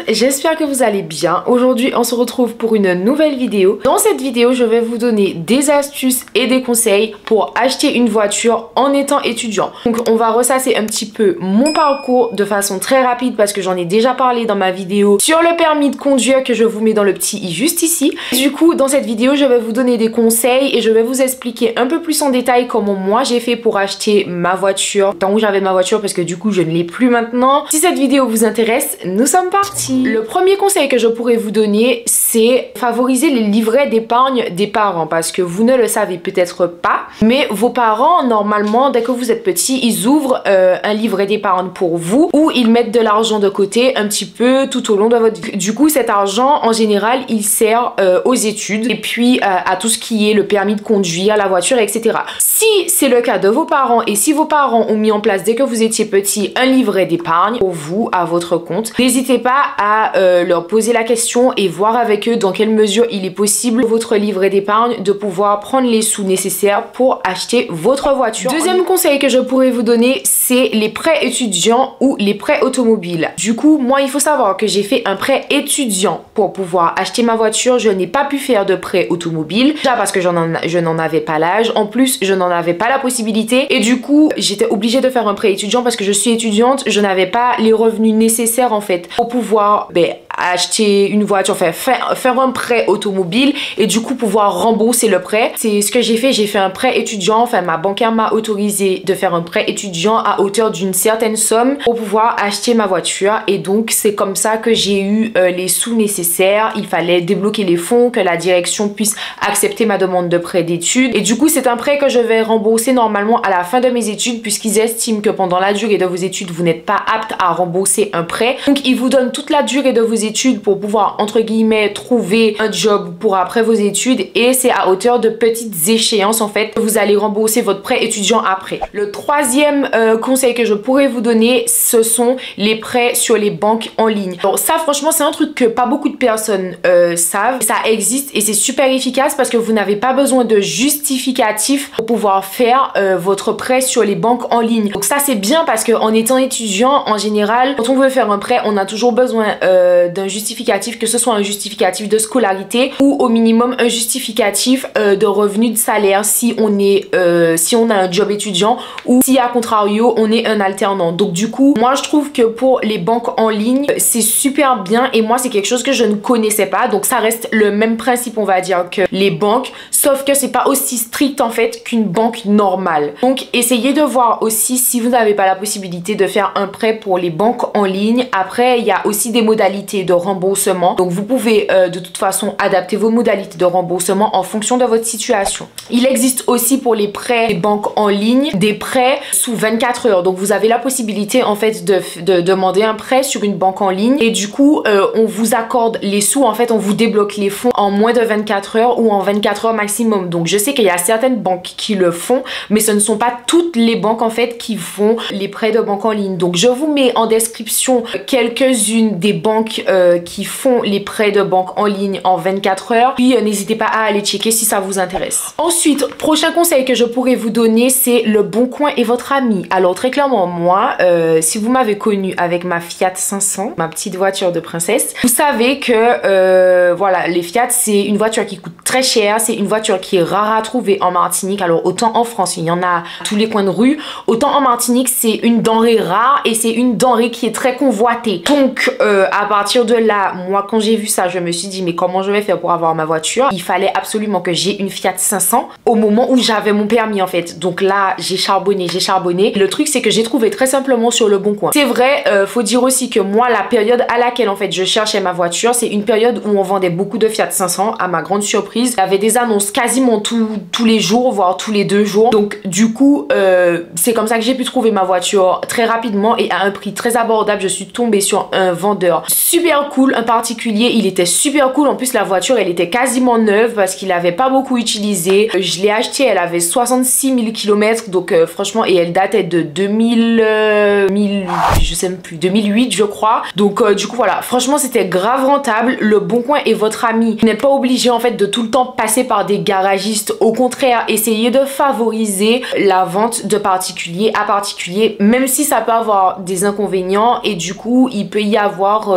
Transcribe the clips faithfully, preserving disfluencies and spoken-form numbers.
j'espère que vous allez bien. Aujourd'hui on se retrouve pour une nouvelle vidéo. Dans cette vidéo je vais vous donner des astuces et des conseils pour acheter une voiture en étant étudiant. Donc on va ressasser un petit peu mon parcours de façon très rapide parce que j'en ai déjà parlé dans ma vidéo sur le permis de conduire que je vous mets dans le petit i juste ici. Du coup dans cette vidéo je vais vous donner des conseils et je vais vous expliquer un peu plus en détail comment moi j'ai fait pour acheter ma voiture, tant où j'avais ma voiture parce que du coup je ne l'ai plus maintenant. Si cette vidéo vous intéresse, nous sommes partis. Le premier conseil que je pourrais vous donner, c'est favoriser les livrets d'épargne des parents parce que vous ne le savez peut-être pas, mais vos parents, normalement, dès que vous êtes petit, ils ouvrent euh, un livret d'épargne pour vous où ils mettent de l'argent de côté un petit peu tout au long de votre vie. Du coup, cet argent, en général, il sert euh, aux études et puis euh, à tout ce qui est le permis de conduire, la voiture, et cetera. Si c'est le cas de vos parents et si vos parents ont mis en place dès que vous étiez petit un livret d'épargne pour vous, à votre compte, n'hésitez pas à euh, leur poser la question et voir avec eux dans quelle mesure il est possible votre livret d'épargne de pouvoir prendre les sous nécessaires pour acheter votre voiture. Deuxième conseil que je pourrais vous donner, c'est les prêts étudiants ou les prêts automobiles. Du coup, moi il faut savoir que j'ai fait un prêt étudiant pour pouvoir acheter ma voiture. Je n'ai pas pu faire de prêt automobile, déjà parce que je n'en avais pas l'âge, en plus je n'en avais pas la possibilité et du coup j'étais obligée de faire un prêt étudiant parce que je suis étudiante, je n'avais pas les revenus nécessaires en fait pour pouvoir ben, acheter une voiture, enfin faire, faire un prêt automobile et du coup pouvoir rembourser le prêt. C'est ce que j'ai fait, j'ai fait un prêt étudiant, enfin ma banquière m'a autorisé de faire un prêt étudiant à hauteur d'une certaine somme pour pouvoir acheter ma voiture et donc c'est comme ça que j'ai eu euh, les sous nécessaires. Il fallait débloquer les fonds, que la direction puisse accepter ma demande de prêt d'études et du coup c'est un prêt que je vais rembourser normalement à la fin de mes études puisqu'ils estiment que pendant la durée de vos études vous n'êtes pas apte à rembourser un prêt, donc ils vous donnent toute la durée de vos études pour pouvoir entre guillemets trouver un job pour après vos études et c'est à hauteur de petites échéances en fait que vous allez rembourser votre prêt étudiant après. Le troisième euh, conseil que je pourrais vous donner, ce sont les prêts sur les banques en ligne. Alors ça franchement c'est un truc que pas beaucoup de personnes euh, savent, ça existe et c'est super efficace parce que vous n'avez pas besoin de justificatif pour pouvoir faire euh, votre prêt sur les banques en ligne. Donc ça c'est bien parce que en étant étudiant en général quand on veut faire un prêt on a toujours besoin euh, d'un justificatif, que ce soit un justificatif de scolarité ou au minimum un justificatif euh, de revenu de salaire si on est euh, si on a un job étudiant ou si à contrario on est un alternant. Donc du coup moi je trouve que pour les banques en ligne c'est super bien et moi c'est quelque chose que je ne connaissais pas, donc ça reste le même principe on va dire que les banques, sauf que c'est pas aussi strict en fait qu'une banque normale. Donc essayez de voir aussi si vous n'avez pas la possibilité de faire un prêt pour les banques en ligne. Après il y a aussi des modalités de remboursement, donc vous pouvez euh, de toute façon adapter vos modalités de remboursement en fonction de votre situation. Il existe aussi pour les prêts des banques en ligne des prêts sous vingt-quatre heures, donc vous avez la possibilité en fait de, de demander un prêt sur une banque en ligne et du coup euh, on vous accorde les sous, en fait on vous débloque les fonds en moins de vingt-quatre heures ou en vingt-quatre heures maximum. Donc je sais qu'il y a certaines banques qui le font mais ce ne sont pas toutes les banques en fait qui font les prêts de banque en ligne. Donc je vous mets en description quelques-unes des banques euh, qui font les prêts de banque en ligne en vingt-quatre heures, puis euh, n'hésitez pas à aller checker si ça vous intéresse. Ensuite, prochain conseil que je pourrais vous donner, c'est le Bon Coin est votre ami. Alors très clairement moi, euh, si vous m'avez connu avec ma Fiat cinq cents, ma petite voiture de princesse, vous savez que euh, voilà, les Fiat c'est une voiture qui coûte très cher, c'est une voiture qui est rare à trouver en Martinique. Alors autant en France il y en a à tous les coins de rue, autant en Martinique c'est une denrée rare et c'est une denrée qui est très convoitée. Donc euh, à partir de là, moi quand j'ai vu ça je me suis dit mais comment je vais faire pour avoir ma voiture? Il fallait absolument que j'ai une Fiat cinq cents au moment où j'avais mon permis en fait. Donc là j'ai charbonné, j'ai charbonné. Le truc c'est que j'ai trouvé très simplement sur le Bon Coin. C'est vrai, euh, faut dire aussi que moi la période à laquelle en fait je cherchais ma voiture, c'est une période où on vendait beaucoup de Fiat cinq cents. À ma grande surprise, il y avait des annonces quasiment tout, tous les jours, voire tous les deux jours. Donc du coup euh, c'est comme ça que j'ai pu trouver ma voiture très rapidement et à un prix très abordable. Je suis tombée sur un vendeur super cool, un particulier, il était super cool. En plus la voiture elle était quasiment neuve parce qu'il avait pas beaucoup utilisé. Je l'ai achetée, elle avait soixante-six mille kilomètres, donc euh, franchement, et elle datait de deux mille, euh, mille, je sais même plus, deux mille huit je crois. Donc euh, du coup voilà, franchement c'était grave rentable. Le Bon Coin est votre ami. Vous n'êtes pas obligé en fait de tout le temps passer par des garagistes. Au contraire, essayez de favoriser la vente de particulier à particulier, même si ça peut avoir des inconvénients et du coup il peut y avoir euh, des dangers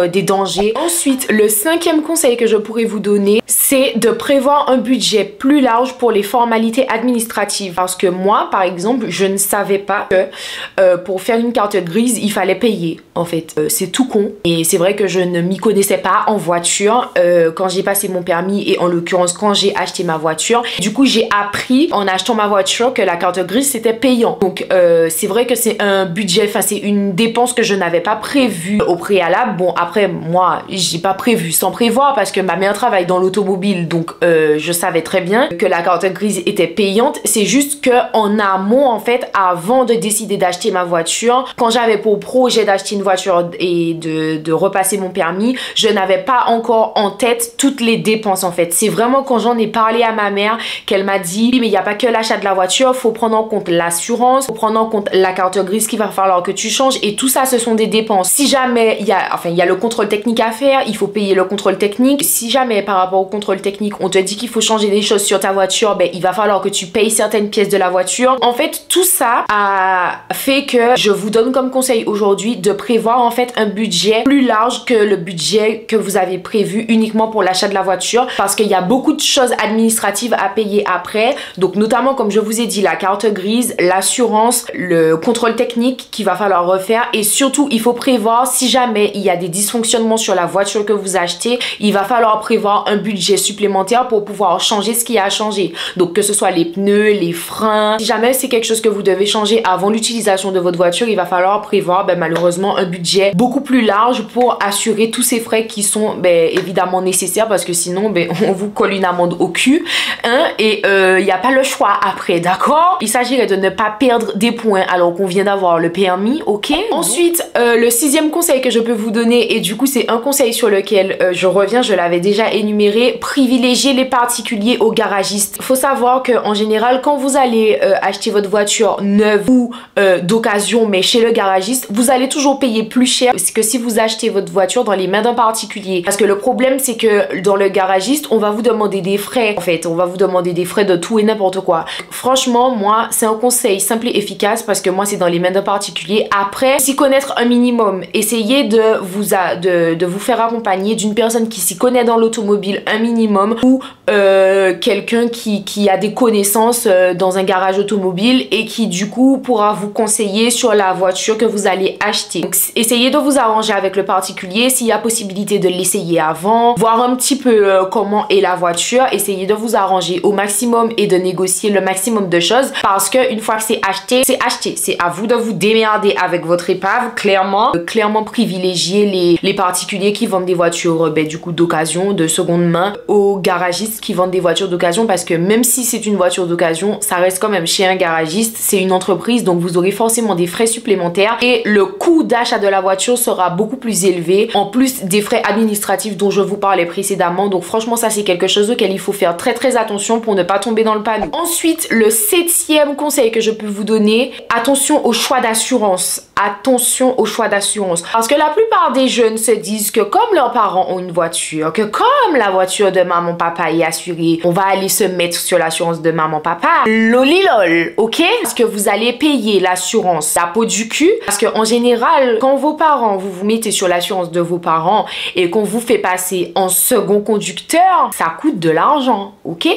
changer. Ensuite, le cinquième conseil que je pourrais vous donner, c'est de prévoir un budget plus large pour les formalités administratives. Parce que moi, par exemple, je ne savais pas que euh, pour faire une carte grise, il fallait payer. En fait, euh, c'est tout con. Et c'est vrai que je ne m'y connaissais pas en voiture euh, quand j'ai passé mon permis et en l'occurrence quand j'ai acheté ma voiture. Du coup, j'ai appris en achetant ma voiture que la carte grise, c'était payant. Donc, euh, c'est vrai que c'est un budget, enfin, c'est une dépense que je n'avais pas prévue au préalable. Bon, après, moi, j'ai pas prévu sans prévoir parce que ma mère travaille dans l'automobile. Donc, euh, je savais très bien que la carte grise était payante. C'est juste que en amont, en fait, avant de décider d'acheter ma voiture, quand j'avais pour projet d'acheter une voiture et de, de repasser mon permis, je n'avais pas encore en tête toutes les dépenses, en fait. C'est vraiment quand j'en ai parlé à ma mère qu'elle m'a dit, oui, mais il n'y a pas que l'achat de la voiture, faut prendre en compte l'assurance, faut prendre en compte la carte grise qu'il va falloir que tu changes, et tout ça, ce sont des dépenses. Si jamais il y a, enfin, il y a le contrôle technique à faire, il faut payer le contrôle technique. Si jamais par rapport au contrôle technique, on te dit qu'il faut changer des choses sur ta voiture, ben, il va falloir que tu payes certaines pièces de la voiture. En fait, tout ça a fait que je vous donne comme conseil aujourd'hui de prévoir en fait un budget plus large que le budget que vous avez prévu uniquement pour l'achat de la voiture, parce qu'il y a beaucoup de choses administratives à payer après. Donc notamment, comme je vous ai dit, la carte grise, l'assurance, le contrôle technique qu'il va falloir refaire, et surtout il faut prévoir si jamais il y a des dysfonctionnements sur la voiture que vous achetez, il va falloir prévoir un budget supplémentaire pour pouvoir changer ce qui a changé. Donc que ce soit les pneus, les freins, si jamais c'est quelque chose que vous devez changer avant l'utilisation de votre voiture, il va falloir prévoir ben, malheureusement un budget beaucoup plus large pour assurer tous ces frais qui sont ben, évidemment nécessaires, parce que sinon ben, on vous colle une amende au cul hein, et il euh, n'y a pas le choix après, d'accord? Il s'agirait de ne pas perdre des points alors qu'on vient d'avoir le permis, ok? Ensuite, euh, le sixième conseil que je peux vous donner, et du coup c'est un conseil sur lequel euh, je reviens, je l'avais déjà énuméré, privilégier les particuliers aux garagistes. Il faut savoir que en général, quand vous allez euh, acheter votre voiture neuve ou euh, d'occasion, mais chez le garagiste, vous allez toujours payer plus cher que si vous achetez votre voiture dans les mains d'un particulier. Parce que le problème, c'est que dans le garagiste, on va vous demander des frais. En fait, on va vous demander des frais de tout et n'importe quoi. Franchement, moi, c'est un conseil simple et efficace parce que moi, c'est dans les mains d'un particulier. Après, s'y connaître un minimum, essayez de vous, a, de, de vous faire accompagner d'une personne qui s'y connaît dans l'automobile un minimum, ou euh, quelqu'un qui, qui a des connaissances euh, dans un garage automobile et qui du coup pourra vous conseiller sur la voiture que vous allez acheter. Donc, essayez de vous arranger avec le particulier, s'il y a possibilité de l'essayer avant, voir un petit peu euh, comment est la voiture, essayez de vous arranger au maximum et de négocier le maximum de choses, parce que une fois que c'est acheté, c'est acheté. C'est à vous de vous démerder avec votre épave, clairement. Euh, clairement privilégier les, les particuliers qui vendent des voitures euh, ben, du coup d'occasion, de seconde main, aux garagistes qui vendent des voitures d'occasion, parce que même si c'est une voiture d'occasion, ça reste quand même chez un garagiste, c'est une entreprise, donc vous aurez forcément des frais supplémentaires et le coût d'achat de la voiture sera beaucoup plus élevé, en plus des frais administratifs dont je vous parlais précédemment. Donc franchement, ça c'est quelque chose auquel il faut faire très très attention pour ne pas tomber dans le panneau. Ensuite, le septième conseil que je peux vous donner, attention au choix d'assurance. Attention au choix d'assurance, parce que la plupart des jeunes se disent que comme leurs parents ont une voiture, que comme la voiture de maman papa est assurée, on va aller se mettre sur l'assurance de maman papa. Lolilol, ok? Parce que vous allez payer l'assurance la peau du cul, parce que en général, quand vos parents, vous vous mettez sur l'assurance de vos parents et qu'on vous fait passer en second conducteur, ça coûte de l'argent, ok?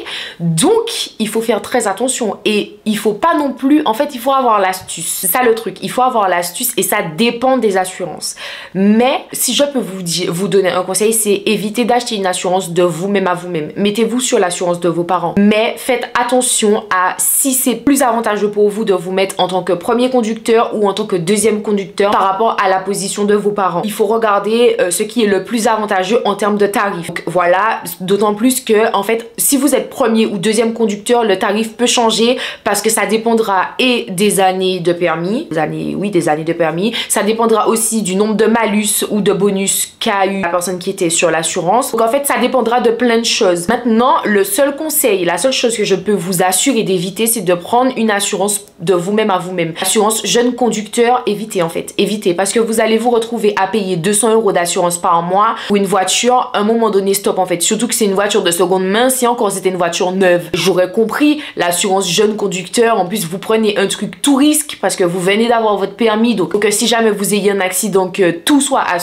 Donc il faut faire très attention, et il faut pas non plus, en fait il faut avoir l'astuce, c'est ça le truc, il faut avoir l'astuce, et ça dépend des assurances. Mais si je peux vous dire, vous donner un conseil, c'est éviter d'acheter une assurance de vous-même à vous-même. Mettez-vous sur l'assurance de vos parents, mais faites attention à si c'est plus avantageux pour vous de vous mettre en tant que premier conducteur ou en tant que deuxième conducteur par rapport à la position de vos parents. Il faut regarder euh, ce qui est le plus avantageux en termes de tarif. Donc voilà, d'autant plus que en fait, si vous êtes premier ou deuxième conducteur, le tarif peut changer parce que ça dépendra et des années de permis, des années, oui, des années de permis. Ça dépendra aussi du nombre de malus ou de bonus qu'a eu la personne qui était sur l'assurance. Donc en fait, ça dépendra de plein de choses. Maintenant, le seul conseil, la seule chose que je peux vous assurer d'éviter, c'est de prendre une assurance de vous-même à vous-même. Assurance jeune conducteur, évitez en fait. Évitez, parce que vous allez vous retrouver à payer deux cents euros d'assurance par mois ou une voiture, à un moment donné, stop en fait. Surtout que c'est une voiture de seconde main. Si encore c'était une voiture neuve, j'aurais compris. L'assurance jeune conducteur, en plus vous prenez un truc tout risque parce que vous venez d'avoir votre permis. Donc que si jamais vous ayez un accident, que tout soit assuré,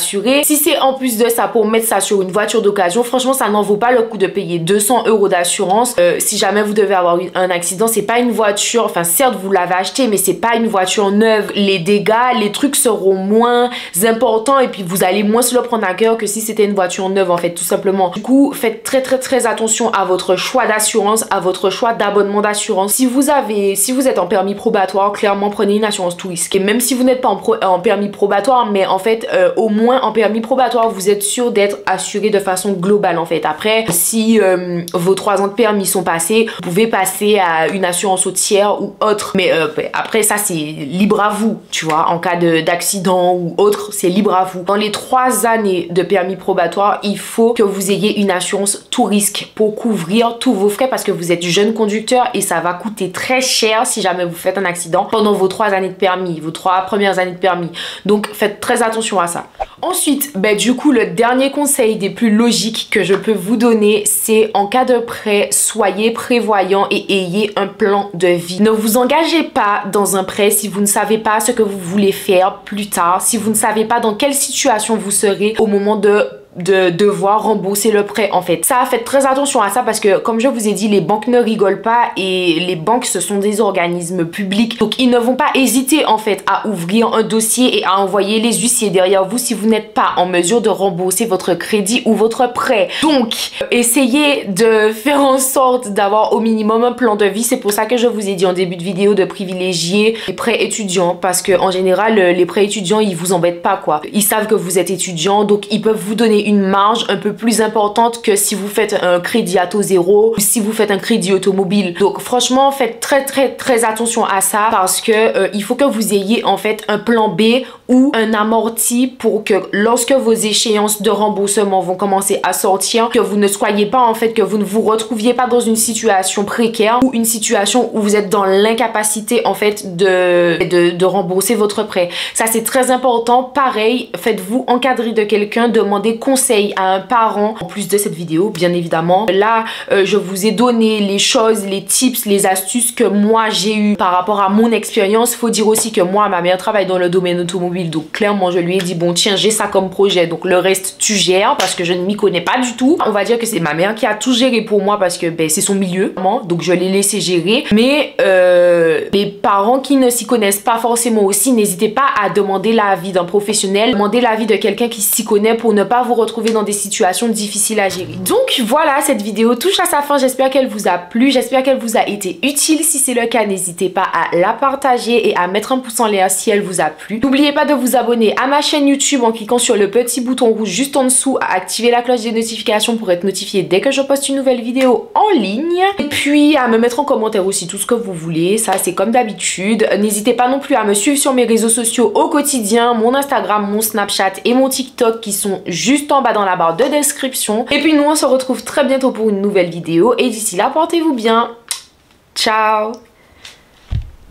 si c'est en plus de ça pour mettre ça sur une voiture d'occasion, franchement ça n'en vaut pas le coup de payer deux cents euros d'assurance. Euh, si jamais vous devez avoir une, un accident, c'est pas une voiture, enfin certes vous l'avez acheté mais c'est pas une voiture neuve. Les dégâts, les trucs seront moins importants et puis vous allez moins se le prendre à cœur que si c'était une voiture neuve en fait, tout simplement. Du coup faites très très très attention à votre choix d'assurance, à votre choix d'abonnement d'assurance. Si vous avez, si vous êtes en permis probatoire, clairement prenez une assurance tout risque. Et même si vous n'êtes pas en, pro, en permis probatoire, mais en fait euh, au moins en permis probatoire vous êtes sûr d'être assuré de façon globale en fait. Après si euh, vos trois ans de permis sont passés, vous pouvez passer à une assurance au tiers ou autre, mais euh, après ça c'est libre à vous, tu vois, en cas d'accident ou autre, c'est libre à vous. Dans les trois années de permis probatoire, il faut que vous ayez une assurance tout risque pour couvrir tous vos frais parce que vous êtes jeune conducteur et ça va coûter très cher si jamais vous faites un accident pendant vos trois années de permis, vos trois premières années de permis. Donc faites très attention à ça. Ensuite, ben, du coup, le dernier conseil des plus logiques que je peux vous donner, c'est en cas de prêt, soyez prévoyant et ayez un plan de vie. Ne vous engagez pas dans un prêt si vous ne savez pas ce que vous voulez faire plus tard, si vous ne savez pas dans quelle situation vous serez au moment de de devoir rembourser le prêt en fait. Ça, faites très attention à ça parce que comme je vous ai dit, les banques ne rigolent pas et les banques ce sont des organismes publics, donc ils ne vont pas hésiter en fait à ouvrir un dossier et à envoyer les huissiers derrière vous si vous n'êtes pas en mesure de rembourser votre crédit ou votre prêt. Donc essayez de faire en sorte d'avoir au minimum un plan de vie. C'est pour ça que je vous ai dit en début de vidéo de privilégier les prêts étudiants parce que en général les prêts étudiants ils vous embêtent pas quoi. Ils savent que vous êtes étudiant donc ils peuvent vous donner une marge un peu plus importante que si vous faites un crédit à taux zéro ou si vous faites un crédit automobile. Donc franchement faites très très très attention à ça parce que euh, il faut que vous ayez en fait un plan B ou un amorti pour que lorsque vos échéances de remboursement vont commencer à sortir, que vous ne soyez pas en fait, que vous ne vous retrouviez pas dans une situation précaire ou une situation où vous êtes dans l'incapacité en fait de, de, de rembourser votre prêt. Ça c'est très important. Pareil, faites-vous encadrer de quelqu'un, demandez conseil à un parent en plus de cette vidéo bien évidemment. Là euh, je vous ai donné les choses, les tips, les astuces que moi j'ai eu par rapport à mon expérience. Faut dire aussi que moi ma mère travaille dans le domaine automobile donc clairement je lui ai dit bon tiens j'ai ça comme projet donc le reste tu gères parce que je ne m'y connais pas du tout. On va dire que c'est ma mère qui a tout géré pour moi parce que ben, c'est son milieu donc je l'ai laissé gérer, mais euh, les parents qui ne s'y connaissent pas forcément aussi, n'hésitez pas à demander l'avis d'un professionnel, demander l'avis de quelqu'un qui s'y connaît pour ne pas vous retrouver dans des situations difficiles à gérer. Donc voilà, cette vidéo touche à sa fin. J'espère qu'elle vous a plu, j'espère qu'elle vous a été utile. Si c'est le cas, n'hésitez pas à la partager et à mettre un pouce en l'air si elle vous a plu. N'oubliez pas de vous abonner à ma chaîne YouTube en cliquant sur le petit bouton rouge juste en dessous, à activer la cloche des notifications pour être notifié dès que je poste une nouvelle vidéo en ligne. Et puis à me mettre en commentaire aussi tout ce que vous voulez, ça c'est comme d'habitude. N'hésitez pas non plus à me suivre sur mes réseaux sociaux au quotidien, mon Instagram, mon Snapchat et mon TikTok qui sont juste en bas dans la barre de description. Et puis nous on se retrouve très bientôt pour une nouvelle vidéo et d'ici là portez-vous bien. Ciao.